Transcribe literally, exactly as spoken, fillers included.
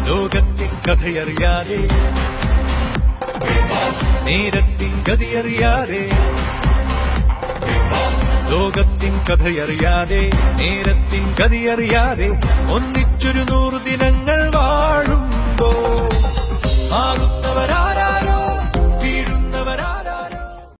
ലോകത്തിൻ കഥയറിയാതെ നേരത്തിൻ ഗതിയറിയാതെ ലോകത്തിൻ കഥയറിയാതെ നേരത്തിൻ ഗതിയറിയാതെ ഒന്നിച്ചൊരു നൂറു ദിനങ്ങൾ വാഴുമ്പോ മാറുന്നവരാരോ